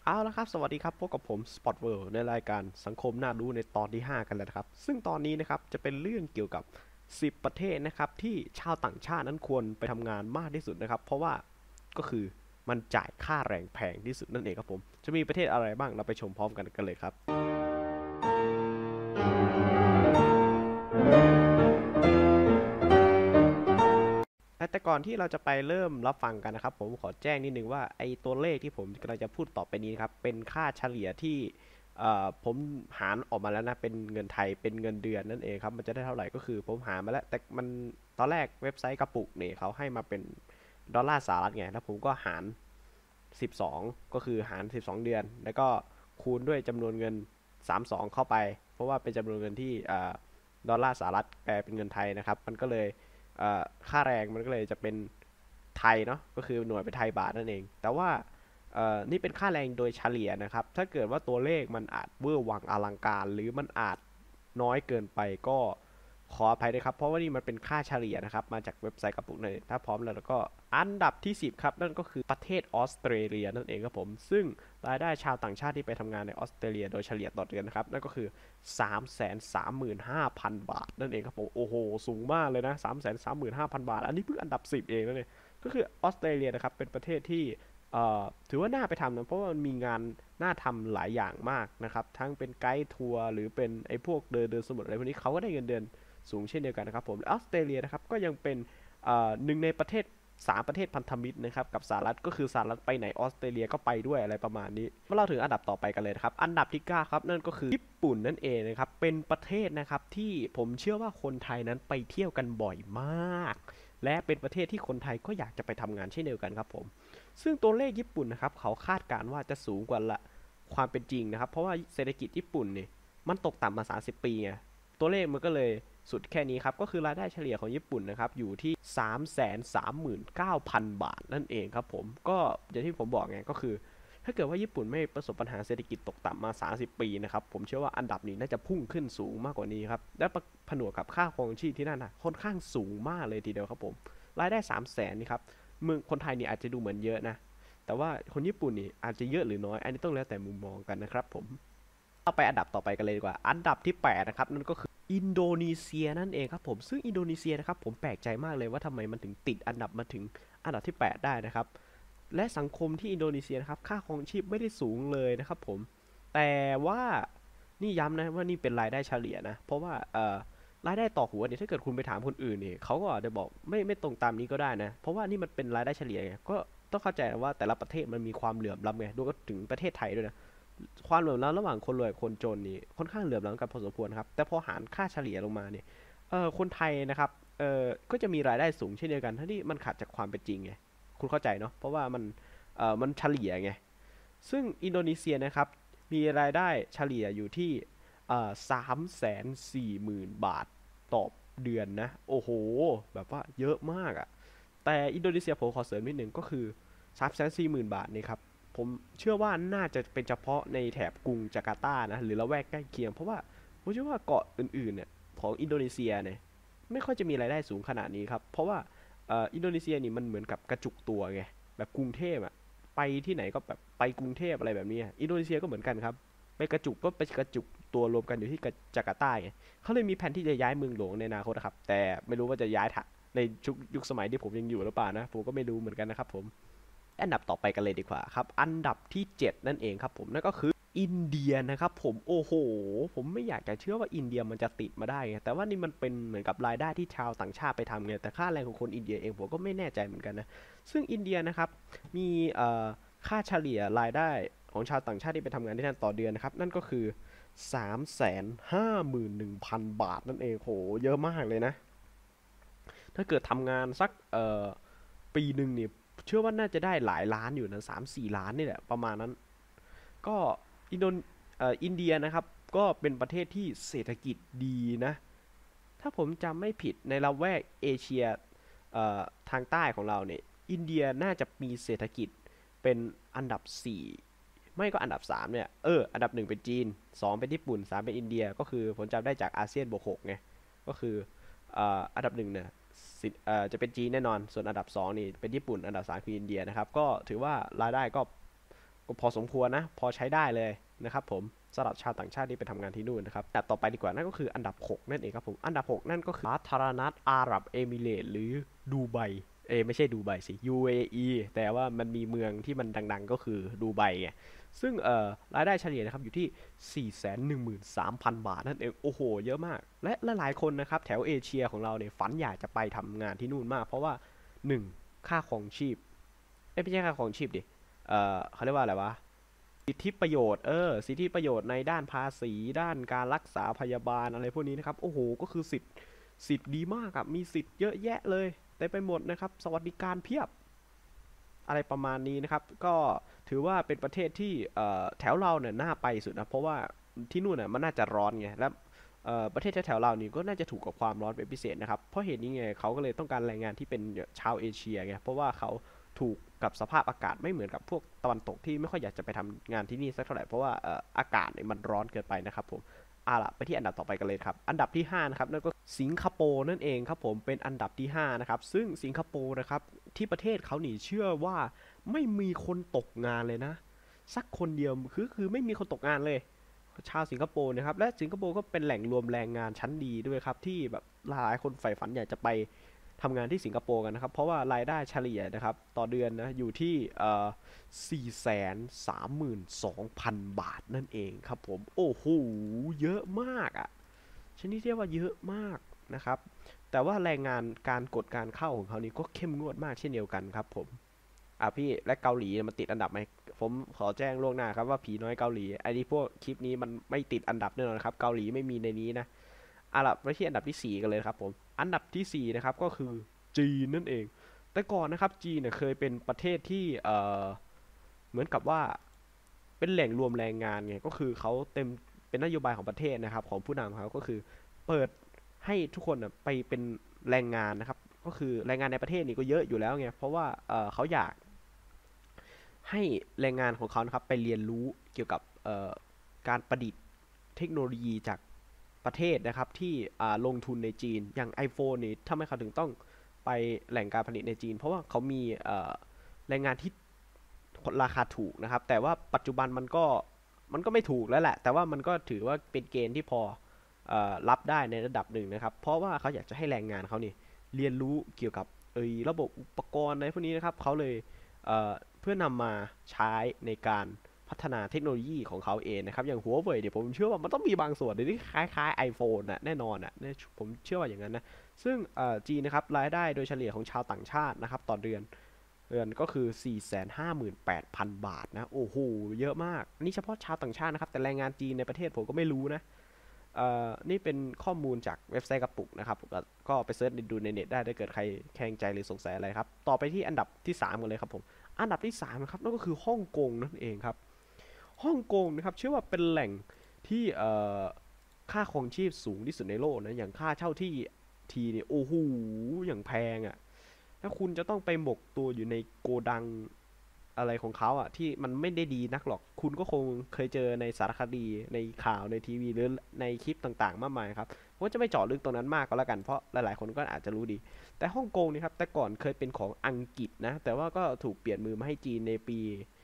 เอาละครับสวัสดีครับพบกับผม Spot World ในรายการสังคมน่ารู้ในตอนที่5กันแล้วนะครับซึ่งตอนนี้นะครับจะเป็นเรื่องเกี่ยวกับ10ประเทศนะครับที่ชาวต่างชาตินั้นควรไปทำงานมากที่สุดนะครับเพราะว่าก็คือมันจ่ายค่าแรงแพงที่สุดนั่นเองครับผมจะมีประเทศอะไรบ้างเราไปชมพร้อมกันเลยครับแต่ก่อนที่เราจะไปเริ่มรับฟังกันนะครับผมขอแจ้งนิดนึงว่าไอ้ตัวเลขที่ผมกำลังจะพูดต่อไปนี้ครับเป็นค่าเฉลี่ยที่ผมหารออกมาแล้วนะเป็นเงินไทยเป็นเงินเดือนนั่นเองครับมันจะได้เท่าไหร่ก็คือผมหารมาแล้วแต่มันตอนแรกเว็บไซต์กระปุกเนี่ยเขาให้มาเป็นดอลลาร์สหรัฐไงแล้วผมก็หาร12ก็คือหาร12เดือนแล้วก็คูณด้วยจำนวนเงิน32เข้าไปเพราะว่าเป็นจำนวนเงินที่ดอลลาร์สหรัฐแปลเป็นเงินไทยนะครับมันก็เลยค่าแรงมันก็เลยจะเป็นไทยเนาะก็คือหน่วยเป็นไทยบาทนั่นเองแต่ว่านี่เป็นค่าแรงโดยเฉลี่ยนะครับถ้าเกิดว่าตัวเลขมันอาจเวอร์วังอลังการหรือมันอาจน้อยเกินไปก็ขออภัยด้วยครับเพราะว่านี่มันเป็นค่าเฉลี่ยนะครับมาจากเว็บไซต์กระปุกเลยถ้าพร้อมแล้วก็อันดับที่10ครับนั่นก็คือประเทศออสเตรเลียนั่นเองครับผมซึ่งรายได้ชาวต่างชาติที่ไปทำงานในออสเตรเลียโดยเฉลี่ยต่อเดือนนะครับนั่นก็คือ335,000 บาทนั่นเองครับผมโอ้โหสูงมากเลยนะ335,000 บาทอันนี้เพิ่งอันดับ10เองนะเนี่ยก็คือออสเตรเลียนะครับเป็นประเทศที่ถือว่าน่าไปทำนะเพราะว่ามันมีงานน่าทำหลายอย่างมากนะครับทั้งเป็นไกด์ทัวร์หรือเป็นไอ้พวกเดินสมุทรอะไรพวกนี้เขาก็ได้เงินเดือนสูงเช่นเดียวกันนะครับผมออสเตรเลียนะครับก็ยังเป็นหนึ่งในประเทศประเทศพันธมิตรนะครับกับสหรัฐก็คือสหรัฐไปไหนออสเตรเลียก็ไปด้วยอะไรประมาณนี้มาเล่าถึงอันดับต่อไปกันเลยครับอันดับที่9ครับนั่นก็คือญี่ปุ่นนั่นเองนะครับเป็นประเทศนะครับที่ผมเชื่อว่าคนไทยนั้นไปเที่ยวกันบ่อยมากและเป็นประเทศที่คนไทยก็อยากจะไปทำงานเช่นเดียวกันครับผม ซึ่งตัวเลขญี่ปุ่นนะครับเขาคาดการณ์ว่าจะสูงกว่าละความเป็นจริงนะครับเพราะว่าเศรษฐกิจญี่ปุ่นเนี่ยมันตกต่ำมา30ปีไงตัวเลขมันก็เลยสุดแค่นี้ครับก็คือรายได้เฉลี่ยของญี่ปุ่นนะครับอยู่ที่339,000 บาทนั่นเองครับผมก็อย่างที่ผมบอกไงก็คือถ้าเกิดว่าญี่ปุ่นไม่ประสบปัญหาเศรษฐกิจตกต่ำมา30ปีนะครับผมเชื่อว่าอันดับนี้น่าจะพุ่งขึ้นสูงมากกว่านี้ครับและผนวกกับค่าครองชีพที่นั่นนะค่อนข้างสูงมากเลยทีเดียวครับผมรายได้300,000นี่ครับเมืองคนไทยนี่อาจจะดูเหมือนเยอะนะแต่ว่าคนญี่ปุ่นนี่อาจจะเยอะหรือน้อยอันนี้ต้องแล้วแต่มุมมองกันนะครับผมเอาไปอันดับต่อไปกันเลยดีกว่าอันดับที่8นะครับนั่นก็คืออินโดนีเซียนั่นเองครับผมซึ่งอินโดนีเซียนะครับผมแปลกใจมากเลยว่าทำไมมันถึงติดอันดับมาถึงอันดับที่8ได้นะครับและสังคมที่อินโดนีเซียนะครับค่าครองชีพไม่ได้สูงเลยนะครับผมแต่ว่านี่ย้ำนะว่านี่เป็นรายได้เฉลี่ยนะเพราะว่ารายได้ต่อหัวเนี่ยถ้าเกิดคุณไปถามคนอื่นเนี่ยเขาก็อาจจะบอกไม่ตรงตามนี้ก็ได้นะเพราะว่านี่มันเป็นรายได้เฉลี่ยไงก็ต้องเข้าใจว่าแต่ละประเทศมันมีความเหลื่อมล้ำไงด้วยก็ถึงประเทศไทยด้วยนะความเหลื่อมล้ำระหว่างคนรวยกับคนจนนี่ค่อนข้างเหลื่อมล้ำกันพอสมควรครับแต่พอหารค่าเฉลี่ยลงมาเนี่ยคนไทยนะครับก็จะมีรายได้สูงเช่นเดียวกันทั้งที่มันขัดจากความเป็นจริงไงคุณเข้าใจเนาะเพราะว่ามันเฉลี่ยไงซึ่งอินโดนีเซียนะครับมีรายได้เฉลี่ยอยู่ที่340,000 บาทต่อเดือนนะโอ้โหแบบว่าเยอะมากอะแต่อินโดนีเซียผมขอเสริมนิดหนึ่งก็คือ340,000 บาทนี่ครับผมเชื่อว่าน่าจะเป็นเฉพาะในแถบกรุงจาการ์ตานะหรือละแวกใกล้เคียงเพราะว่าผมเชื่อว่าเกาะอื่นๆเนี่ยของอินโดนีเซียเนี่ยไม่ค่อยจะมีรายได้สูงขนาดนี้ครับเพราะว่าอินโดนีเซียนี่มันเหมือนกับกระจุกตัวไงแบบกรุงเทพอะไปที่ไหนก็แบบไปกรุงเทพอะไรแบบนี้อินโดนีเซียก็เหมือนกันครับไปกระจุกก็ไปกระจุกตัวรวมกันอยู่ที่จาการ์ตาไง เขาเลยมีแผนที่จะย้ายเมืองหลวงในอนาคตนะครับแต่ไม่รู้ว่าจะย้ายในยุคสมัยที่ผมยังอยู่หรือเปล่านะผมก็ไม่รู้เหมือนกันนะครับผมอันดับต่อไปกันเลยดีกว่าครับอันดับที่7นั่นเองครับผมนั่นก็คืออินเดียนะครับผมโอ้โหผมไม่อยากจะเชื่อว่าอินเดียมันจะติดมาได้ไงแต่ว่านี่มันเป็นเหมือนกับรายได้ที่ชาวต่างชาติไปทำไงแต่ค่าแรงของคนอินเดียเองผมก็ไม่แน่ใจเหมือนกันนะซึ่งอินเดียนะครับมีค่าเฉลี่ยรายได้ของชาวต่างชาติที่ไปทำงานที่นั่นต่อเดือนนะครับนั่นก็คือ351,000 บาทนั่นเองโหเยอะมากเลยนะถ้าเกิดทำงานสักปีหนึ่งเนี่ยเชื่อว่าน่าจะได้หลายล้านอยู่นะ3-4 ล้านนี่แหละประมาณนั้นก็อินโดอินเดียนะครับก็เป็นประเทศที่เศรษฐกิจดีนะถ้าผมจำไม่ผิดในละแวกเอเชียทางใต้ของเราเนี่ยอินเดียน่าจะมีเศรษฐกิจเป็นอันดับ4 ไม่ก็อันดับ3เนี่ยอันดับ1เป็นจีน2เป็นญี่ปุ่น3เป็นอินเดียก็คือผมจำได้จากอาเซียนบวก6ไงก็คืออันดับ1เนี่ยจะเป็นจีนแน่นอนส่วนอันดับ2นี่เป็นญี่ปุ่นอันดับ3คืออินเดียนะครับก็ถือว่ารายได้ก็ก็พอสมควรนะพอใช้ได้เลยนะครับผมสำหรับชาวต่างชาติที่ไปทำงานที่นู่นนะครับแต่ต่อไปดีกว่านั่นก็คืออันดับ6นั่นเองครับผมอันดับ6นั่นก็คือสาธารณรัฐอาหรับเอมิเรตส์หรือดูไบไม่ใช่ดูไบสิ UAE แต่ว่ามันมีเมืองที่มันดังๆก็คือดูไบไงซึ่งรายได้เฉลี่ยนะครับอยู่ที่ 413,000 บาทนั่นเองโอ้โหเยอะมากและหลายคนนะครับแถวเอเชียของเราเนี่ยฝันอยากจะไปทำงานที่นู่นมากเพราะว่า1ค่าครองชีพไม่ใช่ค่าครองชีพดิเขาเรียกว่าอะไรวะสิทธิประโยชน์สิทธิประโยชน์ในด้านภาษีด้านการรักษาพยาบาลอะไรพวกนี้นะครับโอ้โหก็คือสิทธิ์ดีมากครับมีสิทธิ์เยอะแยะเลยเต็มไปหมดนะครับสวัสดิการเพียบอะไรประมาณนี้นะครับก็ถือว่าเป็นประเทศที่แถวเราเนี่ยน่าไปสุดนะเพราะว่าที่นู่นน่ะมันน่าจะร้อนไงและประเทศแถวเรานี่ก็น่าจะถูกกับความร้อนเป็นพิเศษนะครับเพราะเหตุนี้ไงเขาก็เลยต้องการแรงงานที่เป็นชาวเอเชียไงเพราะว่าเขาถูกกับสภาพอากาศไม่เหมือนกับพวกตะวันตกที่ไม่ค่อยอยากจะไปทำงานที่นี่สักเท่าไหร่เพราะว่าอากาศเนี่ยมันร้อนเกินไปนะครับผมล่ะไปที่อันดับต่อไปกันเลยครับอันดับที่5นะครับนั่นก็สิงคโปร์นั่นเองครับผมเป็นอันดับที่5นะครับซึ่งสิงคโปร์นะครับที่ประเทศเขานี่เชื่อว่าไม่มีคนตกงานเลยนะสักคนเดียวคือไม่มีคนตกงานเลยชาวสิงคโปร์นะครับและสิงคโปร์ก็เป็นแหล่งรวมแรงงานชั้นดีด้วยครับที่แบบหลายคนใฝ่ฝันอยากจะไปทำงานที่สิงคโปร์กันนะครับเพราะว่ารายได้เฉลี่ยนะครับต่อเดือนนะอยู่ที่432,000 บาทนั่นเองครับผมโอ้โหเยอะมากอ่ะชนิดเรียกว่าเยอะมากนะครับแต่ว่าแรงงานการกฎการเข้าของเขานี่ก็เข้มงวดมากเช่นเดียวกันครับผมพี่และเกาหลีมันติดอันดับไหมผมขอแจ้งล่วงหน้าครับว่าผีน้อยเกาหลีไอ้นี่พวกคลิปนี้มันไม่ติดอันดับแน่นอนครับเกาหลีไม่มีในนี้นะล่ะไปที่อันดับที่4กันเลยครับผมอันดับที่4นะครับก็คือจีนนั่นเองแต่ก่อนนะครับจีนเนี่ยเคยเป็นประเทศที่เหมือนกับว่าเป็นแหล่งรวมแรงงานไงก็คือเขาเต็มเป็นนโยบายของประเทศนะครับของผู้นำเขาก็คือเปิดให้ทุกคนไปเป็นแรงงานนะครับก็คือแรงงานในประเทศนี่ก็เยอะอยู่แล้วไงเพราะว่าเขาอยากให้แรงงานของเขานะครับไปเรียนรู้เกี่ยวกับการประดิษฐ์เทคโนโลยีจากประเทศนะครับที่ลงทุนในจีนอย่าง iPhone นี่ทำไมเขาถึงต้องไปแหล่งการผลิตในจีนเพราะว่าเขามีแรงงานที่ราคาถูกนะครับแต่ว่าปัจจุบันมันก็ไม่ถูกแล้วแหละแต่ว่ามันก็ถือว่าเป็นเกณฑ์ที่พอรับได้ในระดับหนึ่งนะครับเพราะว่าเขาอยากจะให้แรงงานเขานี่เรียนรู้เกี่ยวกับระบบอุปกรณ์อะไรพวกนี้นะครับเขาเลยเพื่อนำมาใช้ในการพัฒนาเทคโนโลยีของเขาเองนะครับอย่างหัวเว่ยเดี๋ยวผมเชื่อว่ามันต้องมีบางส่วนที่คล้ายๆ iPhone น่ะแน่นอนน่ะผมเชื่อว่าอย่างนั้นนะซึ่งจีนนะครับรายได้โดยเฉลี่ยของชาวต่างชาตินะครับต่อเดือนก็คือ 458,000 บาทนะโอ้โหเยอะมากนี่เฉพาะชาวต่างชาตินะครับแต่แรงงานจีนในประเทศผมก็ไม่รู้นะนี่เป็นข้อมูลจากเว็บไซต์กระปุกนะครับก็ไปเซิร์ชดูในเน็ตได้ถ้าเกิดใครแข่งใจหรือสงสัยอะไรครับต่อไปที่อันดับที่3กันเลยครับผมอันดับที่3นะครับนั่นก็คือฮ่องกงนั่นเองครับฮ่องกงนะครับเชื่อว่าเป็นแหล่งที่ค่าครองชีพสูงที่สุดในโลกนะอย่างค่าเช่าที่ทีเนี่ยโอ้โหอย่างแพงอ่ะถ้าคุณจะต้องไปหมกตัวอยู่ในโกดังอะไรของเขาอ่ะที่มันไม่ได้ดีนักหรอกคุณก็คงเคยเจอในสารคดีในข่าวในทีวีหรือในคลิปต่างๆมากมายครับผมก็จะไม่เจาะลึกตรงนั้นมากก็แล้วกันเพราะหลายๆคนก็อาจจะรู้ดีแต่ฮ่องกงนี่ครับแต่ก่อนเคยเป็นของอังกฤษนะแต่ว่าก็ถูกเปลี่ยนมือมาให้จีนในปี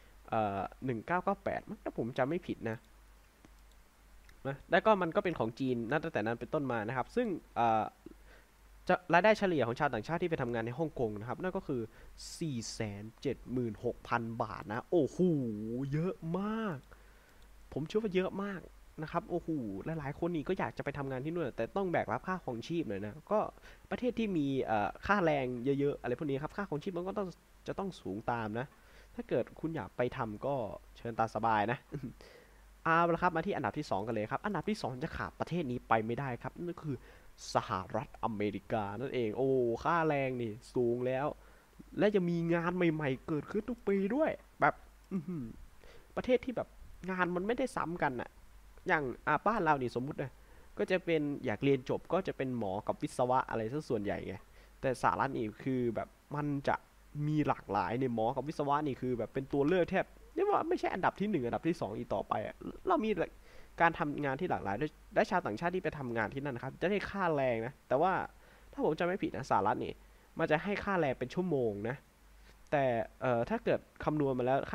1998มั้งถ้าผมจำไม่ผิดนะแล้วก็มันก็เป็นของจีนนับตั้งแต่นั้นเป็นต้นมานะครับซึ่งจะรายได้เฉลี่ยของชาวต่างชาติที่ไปทำงานในฮ่องกงนะครับนั่นก็คือ 476,000 บาทนะโอ้โหเยอะมากผมเชื่อว่าเยอะมากนะครับโอ้โหหลายๆคนนี่ก็อยากจะไปทำงานที่นู่นแต่ต้องแบกรับค่าครองชีพเลยนะก็ประเทศที่มีค่าแรงเยอะๆอะไรพวกนี้ครับค่าครองชีพมันก็จะต้องสูงตามนะถ้าเกิดคุณอยากไปทำก็เชิญตามสบายนะเอาละครับมาที่อันดับที่2กันเลยครับอันดับที่2จะขาดประเทศนี้ไปไม่ได้ครับนั่นก็คือสหรัฐอเมริกานั่นเองโอ้ค่าแรงนี่สูงแล้วและจะมีงานใหม่ๆเกิดขึ้นทุกปีด้วยแบบประเทศที่แบบงานมันไม่ได้ซ้ำกันอะอย่างบ้านเรานี่สมมุตินะก็จะเป็นอยากเรียนจบก็จะเป็นหมอกับวิศวะอะไรซะส่วนใหญ่ไงแต่สหรัฐนี่คือแบบมันจะมีหลากหลายในหมอกับวิศวะนี่คือแบบเป็นตัวเลือกแทบ เรียกว่าไม่ใช่อันดับที่1อันดับที่2อีกต่อไปอ่ะเรามีการทำงานที่หลากหลายและชาวต่างชาติที่ไปทำงานที่นั่นนะครับจะได้ค่าแรงนะแต่ว่าถ้าผมจำไม่ผิดนะสหรัฐนี่มันจะให้ค่าแรงเป็นชั่วโมงนะแต่ถ้าเกิดคำนวณมาแล้วค่า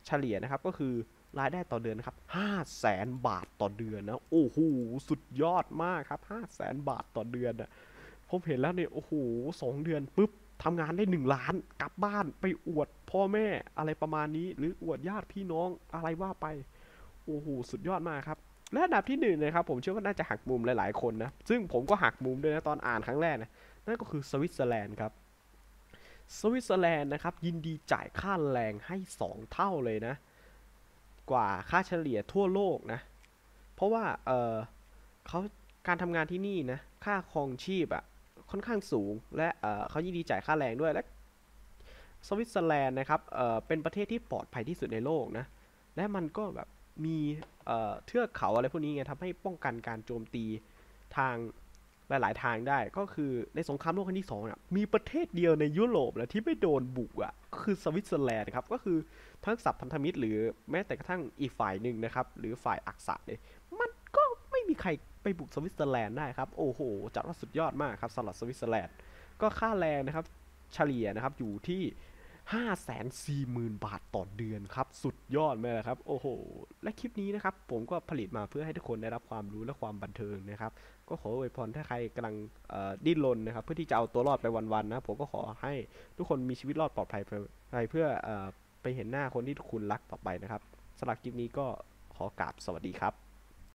เฉลี่ยนะครับก็คือรายได้ต่อเดือนนะครับ500,000 บาทต่อเดือนนะโอ้โหสุดยอดมากครับ500,000 บาทต่อเดือนนะผมเห็นแล้วเนี่ยโอ้โห2 เดือนปุ๊บทำงานได้1 ล้านกลับบ้านไปอวดพ่อแม่อะไรประมาณนี้หรืออวดญาติพี่น้องอะไรว่าไปโอ้โหสุดยอดมากครับและอันดับที่1นะครับผมเชื่อว่าน่าจะหักมุมหลายๆคนนะซึ่งผมก็หักมุมด้วยนะตอนอ่านครั้งแรกนะนั่นก็คือสวิตเซอร์แลนด์ครับสวิตเซอร์แลนด์นะครับยินดีจ่ายค่าแรงให้2 เท่าเลยนะกว่าค่าเฉลี่ยทั่วโลกนะเพราะว่าเขาการทำงานที่นี่นะค่าครองชีพอะค่อนข้างสูงและเขายินดีจ่ายค่าแรงด้วยและสวิตเซอร์แลนด์นะครับเป็นประเทศที่ปลอดภัยที่สุดในโลกนะและมันก็แบบมีเทือกเขาอะไรพวกนี้ไงทำให้ป้องกันการโจมตีทางหลายๆทางได้ก็คือในสงครามโลกครั้งที่2เนี่ยมีประเทศเดียวในยุโรปแหละที่ไม่โดนบุกอ่ะก็คือสวิตเซอร์แลนด์ครับก็คือทั้งสัพพันธมิตรหรือแม้แต่กระทั่งอีกฝ่ายหนึ่งนะครับหรือฝ่ายอักษะเนี่ยมันก็ไม่มีใครไปบุกสวิตเซอร์แลนด์ได้ครับโอ้โหจัดว่าสุดยอดมากครับสำหรับสวิตเซอร์แลนด์ก็ค่าแรงนะครับเฉลี่ยนะครับอยู่ที่540,000 บาทต่อเดือนครับสุดยอดไหมล่ะครับโอ้โหและคลิปนี้นะครับผมก็ผลิตมาเพื่อให้ทุกคนได้รับความรู้และความบันเทิงนะครับก็ขออวยพรถ้าใครกำลังดิ้นรนนะครับเพื่อที่จะเอาตัวรอดไปวันๆนะผมก็ขอให้ทุกคนมีชีวิตรอดปลอดภัยเพื่อไปเห็นหน้าคนที่คุณรักต่อไปนะครับสำหรับคลิปนี้ก็ขอกราบสวัสดีครับ